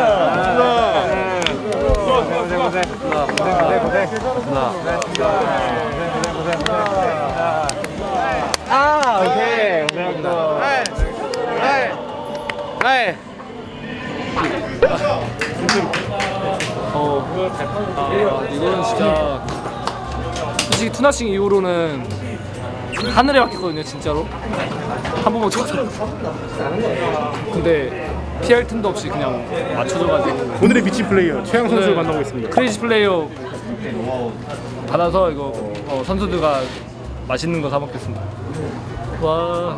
아, 오케이. 고생합니다. 네. 이거는 진짜 솔직히 투나싱 이후로는 하늘에 맡겼거든요, 진짜로. 한 번만 쳐서. 근데 피할 틈도 없이 그냥 맞춰줘가지고. 오늘의 미친 플레이어 최양 선수를 네. 만나고 있습니다. 크레이지 플레이어 받아서 이거 선수들과 맛있는 거 사 먹겠습니다. 와.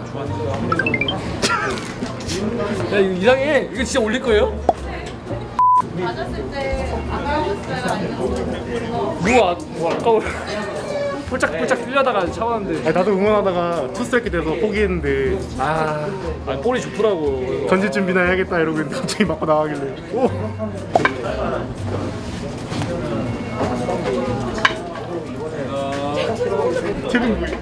야, 이거 이상해. 이거 진짜 올릴 거예요? 맞았을 때 아까웠어요? 아니면 뭐 아까워. 폴짝폴짝 뛰려다가 참았는데. 아니, 나도 응원하다가 투스트라이크 돼서 포기했는데 아니, 볼이 좋더라고. 전질 준비나 해야겠다 이러고 있는데 갑자기 맞고 나가길래 오! 최근 부위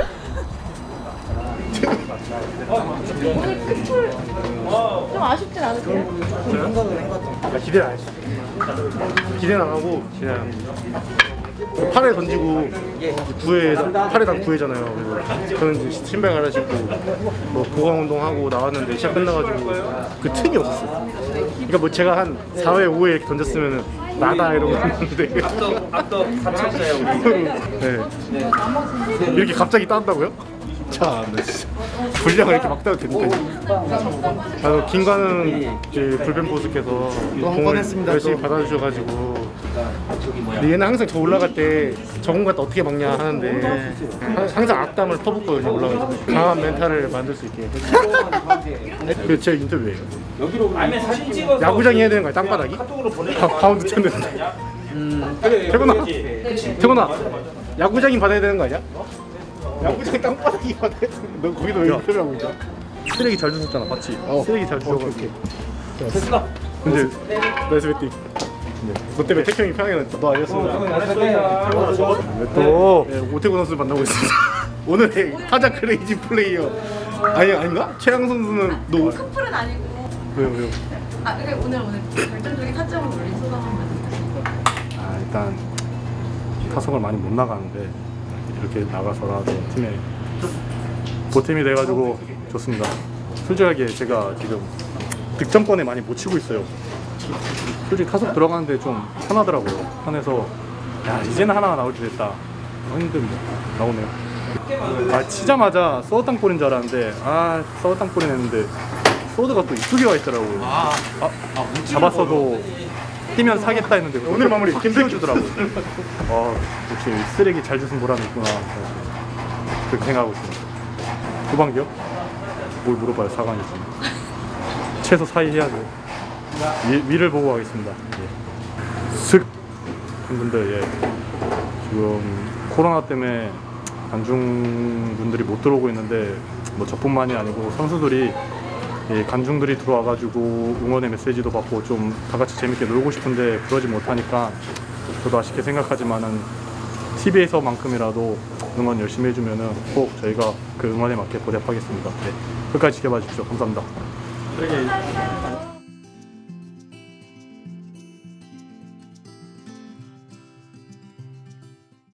오늘 끝을 좀 아쉽진 않으세요? 기대는 안 했어. 기대는 안 하고 그냥 팔에 던지고 팔에다 구회잖아요. 그래서 저는 이제 신발 갈아 신고 뭐 보강 운동하고 나왔는데 시합 끝나가지고 그 틈이 없었어요. 그러니까 뭐 제가 한 4회 5회 이렇게 던졌으면은 나다 이러고 있는데 네. 이렇게 갑자기 딴다고요? 참, 진짜 분량을 이렇게 막 따도 됩니까? 김관은 이제 불펜 보수께서 공을 열심히 받아주셔가지고 근데 얘는 항상 저 올라갈 때 저공 갖다 어떻게 막냐 하는데 항상 악담을 퍼붓거든요. 올라가서 강한 멘탈을 만들 수 있게. 그게 제 인터뷰예요. 야구장이 해야 되는 거야, 땅바닥이? 바운드 쳤는데. 태곤아 야구장이 받아야 되는 거 아니야? 야구장 땅바닥이 받아야 되는 거. 너 거기도 왜 인터뷰하고 있냐? 쓰레기 잘 주셨잖아, 봤지? 쓰레기 잘 주셔가지고. 근데 나이스 배팅. 너 때문에 태형이 편하게 났다. 너 아니었어. 또 오태곤 선수 만나고 있습니다. 오늘의 타자 크레이지 플레이어. 아닌가? 최양 선수는 너 커플은 아니고. 왜요? 아, 그게 오늘 결정적인 타점을 올린 소감 한번 해주세요. 일단 타석을 많이 못 나가는데 이렇게 나가서라도 팀에 보탬이 돼가지고 좋습니다. 솔직하게 제가 지금 득점권에 많이 못 치고 있어요. 솔직히 타석 들어가는데 좀 편하더라고요. 편해서 야 이제는 하나가 나올 때 됐다 했는데 나오네요. 치자마자 서드 땅볼인 줄 알았는데 서드 땅볼이 했는데 서드가 또 이쪽에 와 있더라고요. 잡았어도 뛰면 사겠다 했는데 오늘 마무리 김태우주더라고요. 역시 쓰레기 잘 주신 보람이 있구나 그렇게 생각하고 있습니다. 후반기요? 뭘 물어봐요. 4강이지. 최소 4위 해야 돼요. 위를 보고 가겠습니다. 슥 팬분들 지금 코로나 때문에 관중분들이 못 들어오고 있는데 뭐 저뿐만이 아니고 선수들이 관중들이 들어와가지고 응원의 메시지도 받고 좀 다 같이 재밌게 놀고 싶은데 그러지 못하니까 저도 아쉽게 생각하지만은 TV에서만큼이라도 응원 열심히 해주면은 꼭 저희가 그 응원에 맞게 보답하겠습니다. 끝까지 지켜봐 주십시오. 감사합니다.